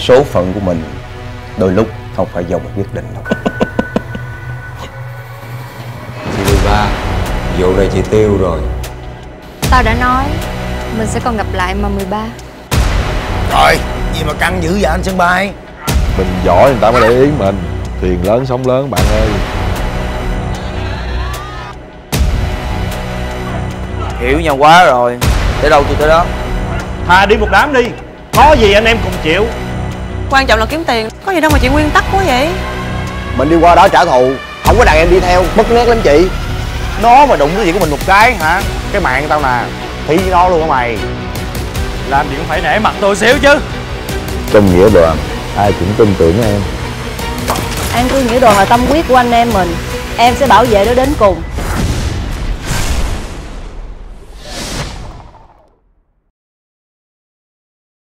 số phận của mình đôi lúc không phải do mình quyết định đâu. Chị 13, vụ này chị tiêu rồi. Tao đã nói mình sẽ còn gặp lại mà 13. Rồi, gì mà căng dữ vậy anh sân bay? Mình giỏi người ta mới để ý mình. Thuyền lớn sóng lớn bạn ơi. Hiểu nhau quá rồi. Tới đâu tôi tới đó. Thà đi một đám đi, có gì anh em cùng chịu. Quan trọng là kiếm tiền, có gì đâu mà chị nguyên tắc quá vậy. Mình đi qua đó trả thù, không có đàn em đi theo, bất nét lắm chị. Nó mà đụng cái gì của mình một cái hả? Cái mạng tao nè, thi với nó luôn hả mày? Làm gì cũng phải nể mặt tôi xíu chứ. Trong nghĩa đoàn, ai cũng tin tưởng em. An cư nghĩa đoàn là tâm huyết của anh em mình. Em sẽ bảo vệ nó đến cùng.